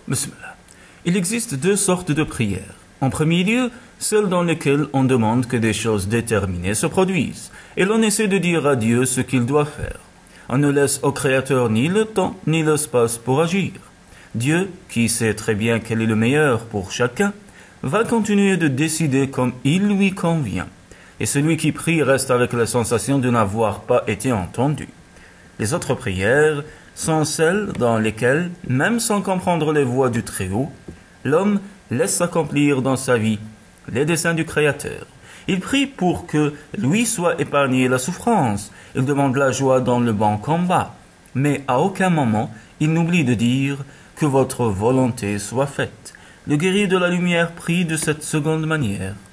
Bismillah. Il existe deux sortes de prières. En premier lieu, celles dans lesquelles on demande que des choses déterminées se produisent, et l'on essaie de dire à Dieu ce qu'il doit faire. On ne laisse au Créateur ni le temps ni l'espace pour agir. Dieu, qui sait très bien quel est le meilleur pour chacun, va continuer de décider comme il lui convient. Et celui qui prie reste avec la sensation de n'avoir pas été entendu. Les autres prières sont celles dans lesquelles, même sans comprendre les voies du Très-Haut, l'homme laisse s'accomplir dans sa vie les desseins du Créateur. Il prie pour que lui soit épargné la souffrance. Il demande la joie dans le bon combat. Mais à aucun moment, il n'oublie de dire que votre volonté soit faite. Le guerrier de la lumière prie de cette seconde manière.